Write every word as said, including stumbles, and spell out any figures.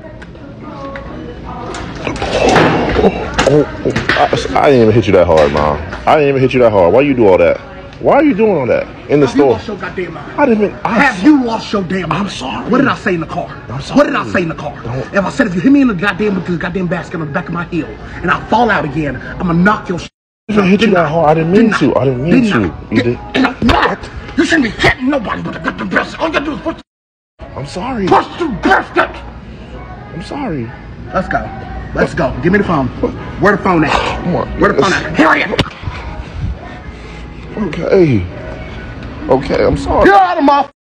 Oh, oh, I, I didn't even hit you that hard, Mom. I didn't even hit you that hard. Why you do all that? Why are you doing all that in the Have store? You lost your goddamn mind? I didn't even. I'm Have so, you lost your damn mind? I'm sorry. What did I say in the car? I'm sorry. What did I say in the car? Don't. If I said if you hit me in the goddamn with the goddamn basket on the back of my heel and I fall out again, I'm gonna knock your. I didn't hit you that hard. I didn't mean to. I didn't mean to. You did. What? You shouldn't be hitting nobody with the goddamn basket. All you gotta do is push. I'm sorry. Push the basket. I'm sorry. Let's go. Let's go. Give me the phone. Where the phone at? Come on. Where the phone at? Here I am. Okay. Okay, I'm sorry. Get out of my